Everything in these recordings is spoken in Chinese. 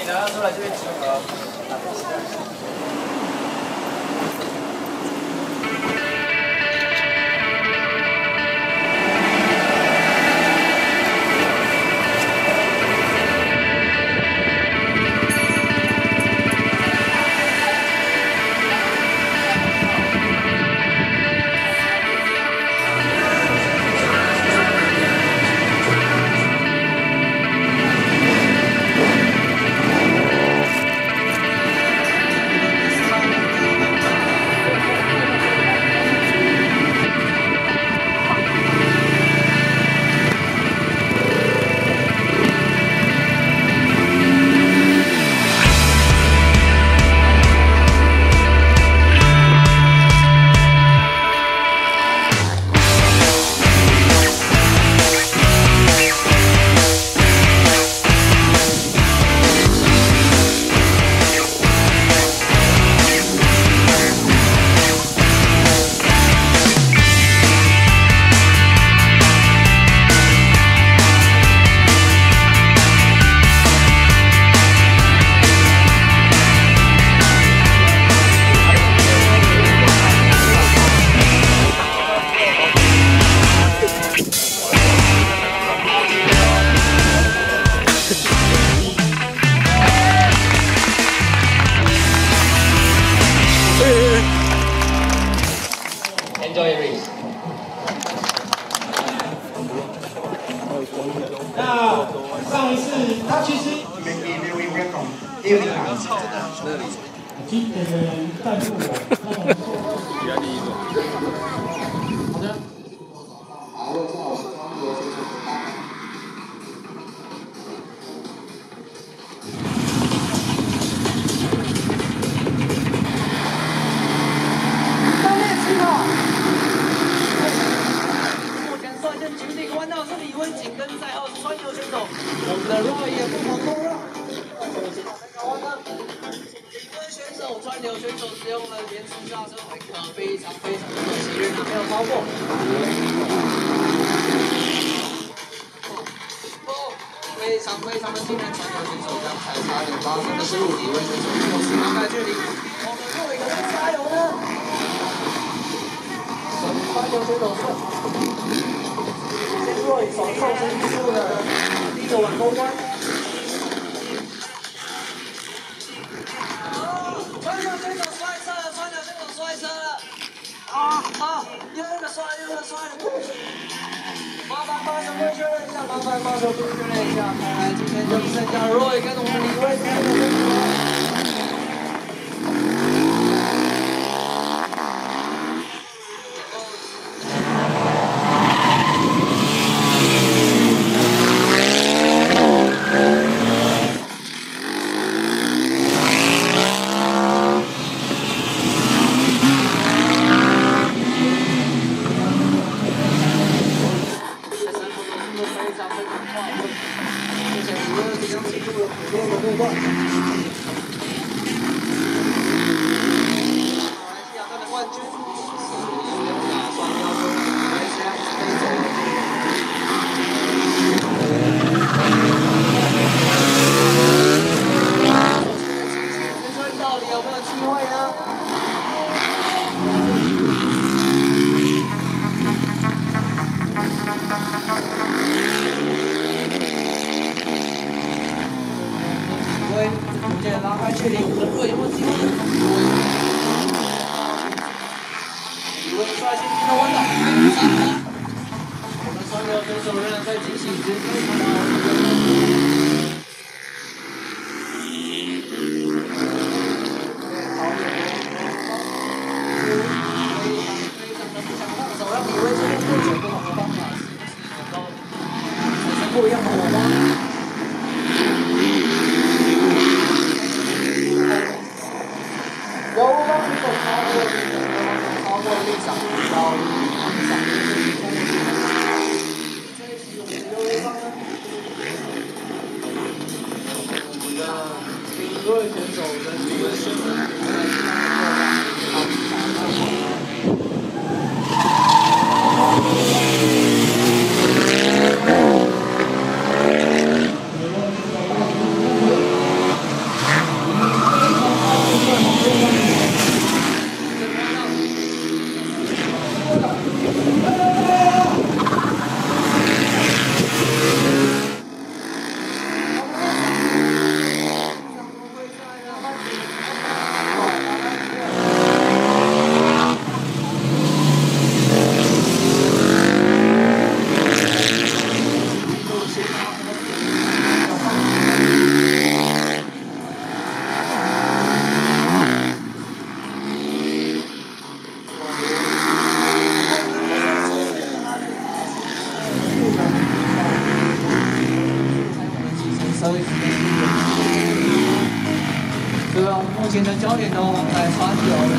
然后出来这边集合。Enjoy your race. 那上一次他其实经典的人带入我， 比较第一个。 好的。 井底弯道是李文景跟赛后川游选手，我们的 Roy 也不遑多让。弯道，李文选手、川流选手使用了延迟刹车回合，非常的可惜，因为没有超过。非常的惊人，川流选手刚才差点发生的失误，李文选手没有适当的距离，我们Roy可在加油呢。川流选手是。Roy 手上是出了第一个晚公关。川流选手摔车了，川流选手摔车了！又一个摔了！麻烦帮手确认一下，看来今天就剩下 Roy 跟我们李威才有选手了。拉开距离，我们的Roy有没有机会？李威率先进入弯道，我们川流选手仍然在进行之中。非常的不想放手，让李威这边过走更好的方法，是不一样的火花。有帮手超过立场到场上，这一期我们的右上呢，我们的李瑞选手跟李文选手。 的焦点都放在川流的。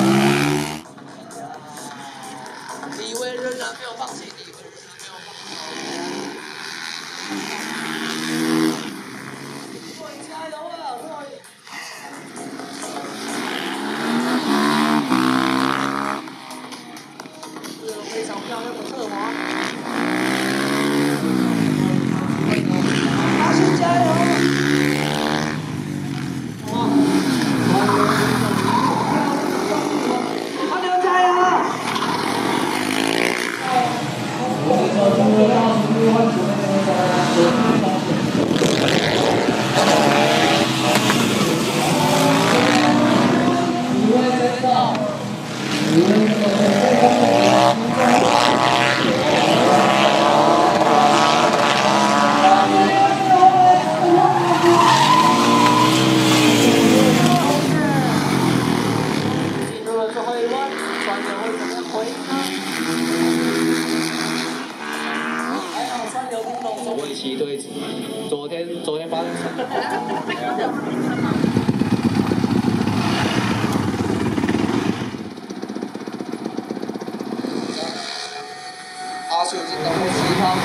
李威仍然没有放弃，李威仍然没有放弃。若隐加油啊！若隐。非常漂亮的侧滑。阿信加油！阿牛加油！ 问题对峙，昨天发生什么？ 阿秀进到7号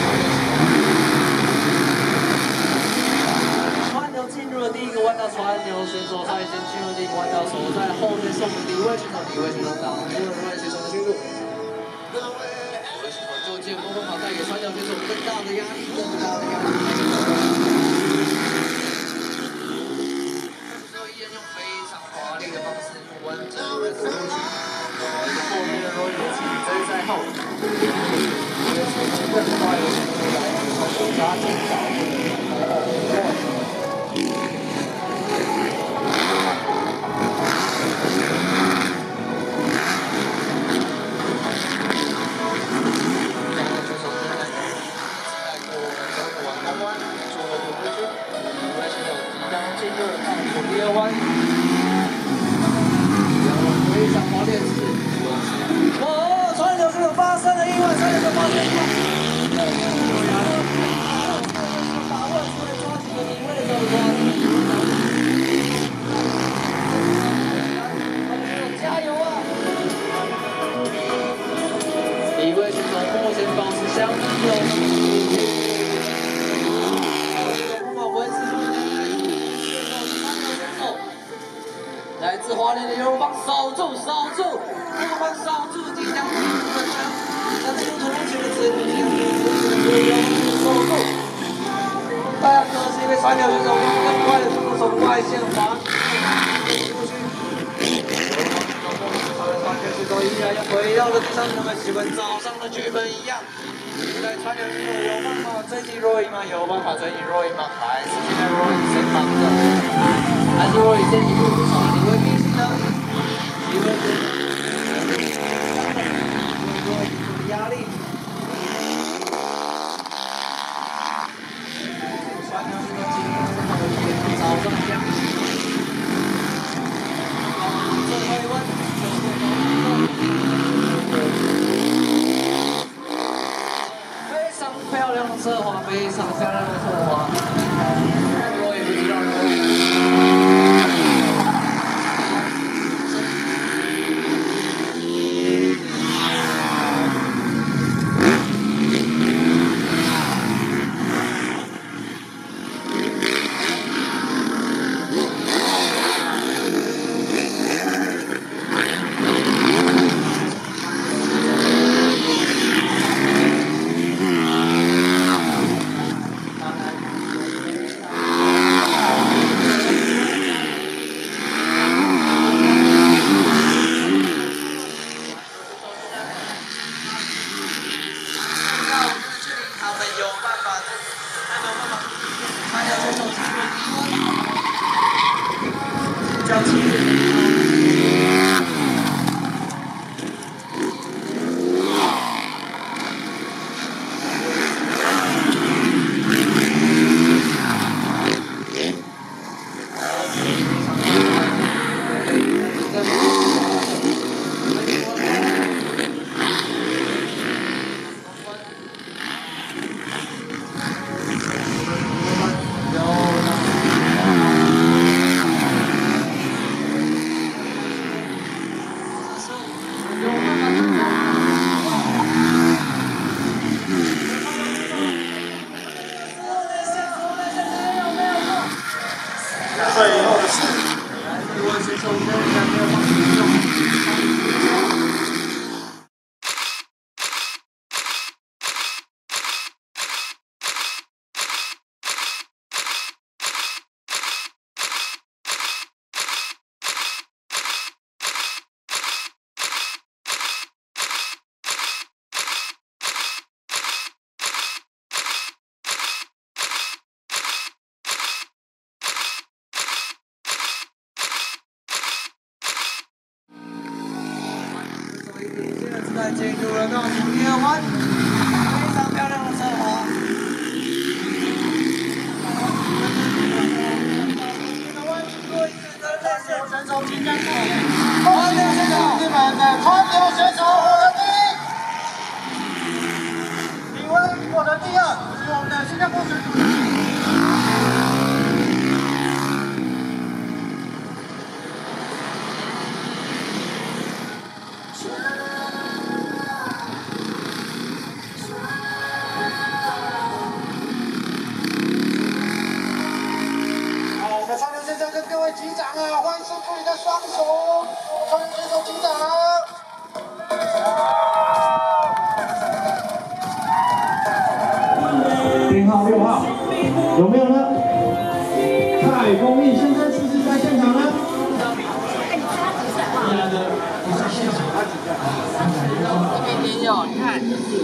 川流进入了第一个弯道，川流选手他已经进入第一个弯道，守在后面送李威选手，李威选手挡住了瑞选手的进入。李威选手就借波跑带给川流选手更大的压力，更大的压力。最后依然用非常华丽的方式完整的走过去，后面的罗宇紧追在后。更快的速度来自加紧脚步。第二弯，非常华丽的姿势。哦，川流选手发生了意外，川流选手发生了意外。把握住了抓紧的李威的手抓，加油啊！李威选手目前保持相当有。来自华联的油棒守住，油棒守住，即将进入的川，那进入突前的指令，守住。大家可惜被川流选手更快的速度从外线滑出去。川流选手依然要回到了第3场的基本早上的剧本一样。在川流选手有办法追击若隐吗？有办法追击若隐吗？还是现在若隐先忙着？还是若隐先一步不从李威逼近呢？李威的压力。川流选手今天早上一样。最后一弯。非常漂亮的侧滑，非常漂亮的侧滑。我也不知道进入了倒数第二弯，非常漂亮的侧滑。选手竞争川流选手，日本的川流选手获得第一，李威获得第二，是我们的新加坡选手。 川流选手跟各位击掌啊！欢迎伸出你的双手，川流选手击掌啊！ 编号6号，有没有呢？蔡公益先生是不是在现场呢？ 这边也有，你看。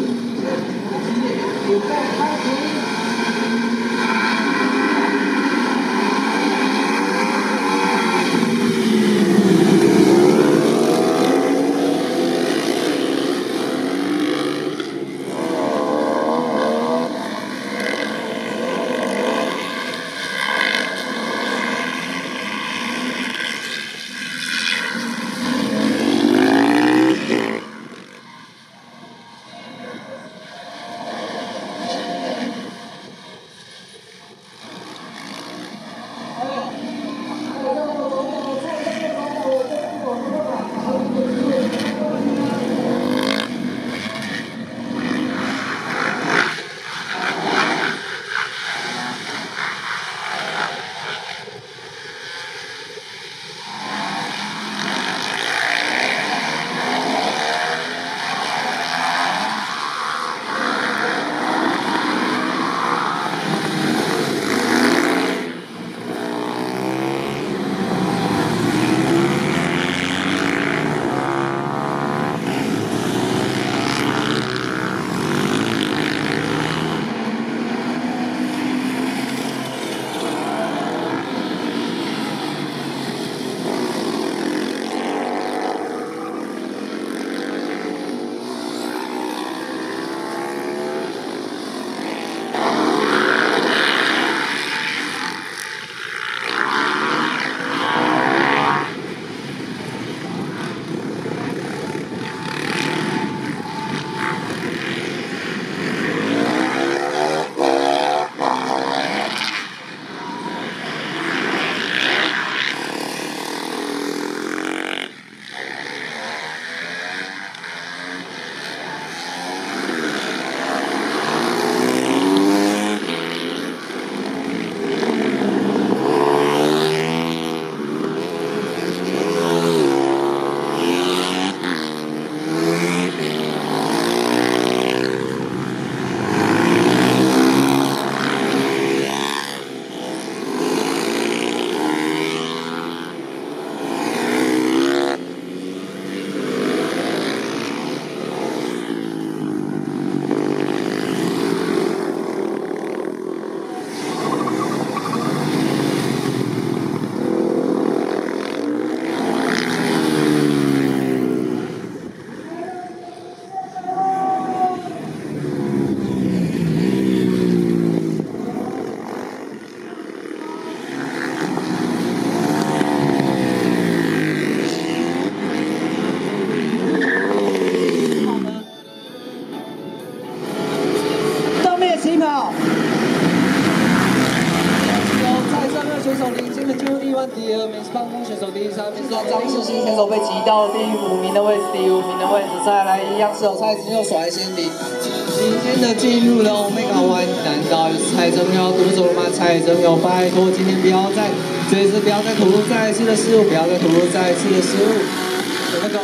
第2名是棒风选手，第3名是张世新选手被挤到第5名的位置，第5名的位置再来一样是有蔡真佑甩先领先的进入了欧米伽弯，难道又是蔡真佑要独走了吗？蔡真佑，拜托今天不要再，这次不要再吐露再一次的失误，不要再吐露再一次的失误，有那个，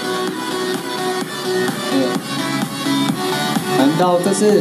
难道这是？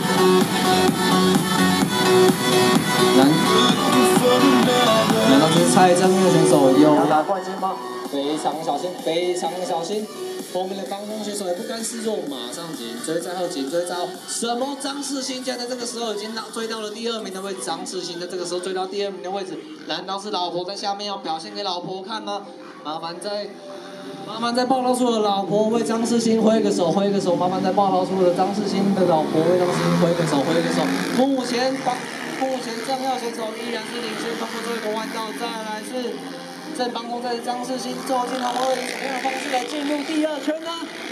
难道这是蔡真佑选手要拿冠军吗？非常小心，非常小心！后面的帮风选手也不甘示弱，马上紧追在后，紧追在后。什么？张世新竟然在这个时候已经追到了第2名的位置，张世新在这个时候追到第2名的位置，难道是老婆在下面要表现给老婆看吗？麻烦在麻烦在报道处的老婆为张世新挥个手，挥个手。麻烦在报道处的张世新的老婆为张世新挥个手，挥个手。目前正耀选手依然是领先，通过最后一个弯道，再来是正方攻在张世新走进红二，以什么样的方式来进入第二圈呢？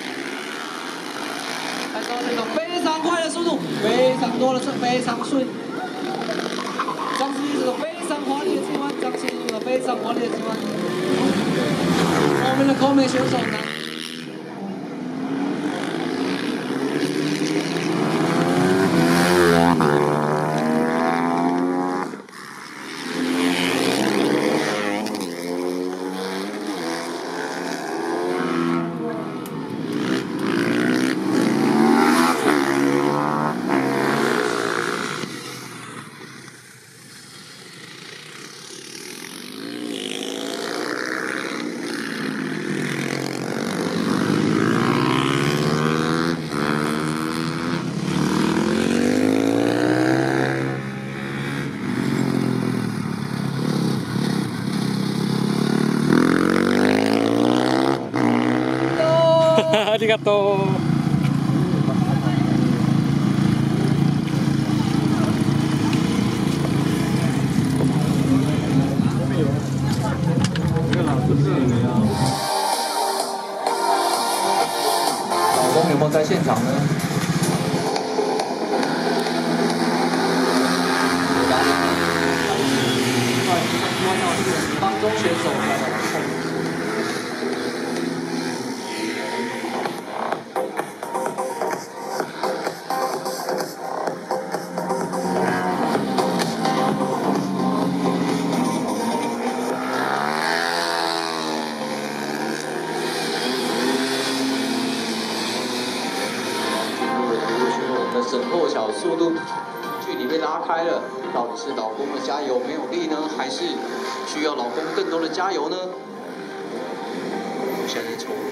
来，张选手非常快的速度，非常多的是非常顺。张世新是个非常华丽的进弯，张世新是个非常华丽的进弯。后面的口美选手呢？ ありがとう。 老公有没有在现场呢？帮中选手来了。沈破晓速度距离被拉开了，到底是老公的加油没有力呢，还是需要老公更多的加油呢？现在是